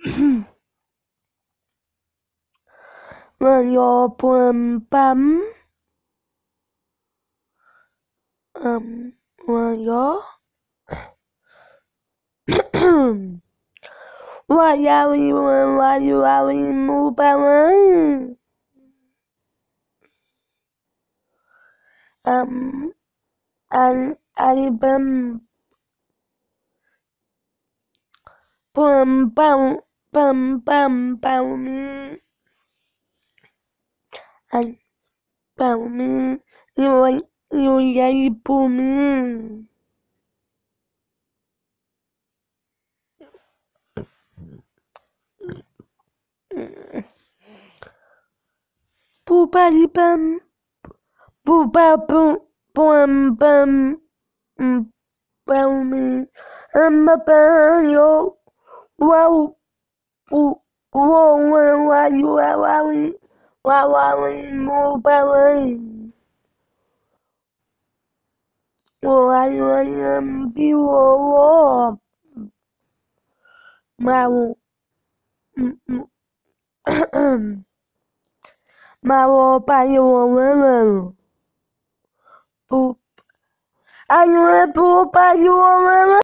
When you're pum bum, when you're why you are move bum, and bum me, and bum me, you yay bum me. Boopa bum, boopa bum bum, bum me, a bum yo, wow, why you are move bum. Why you be war, my Mało paliło, I you a poop,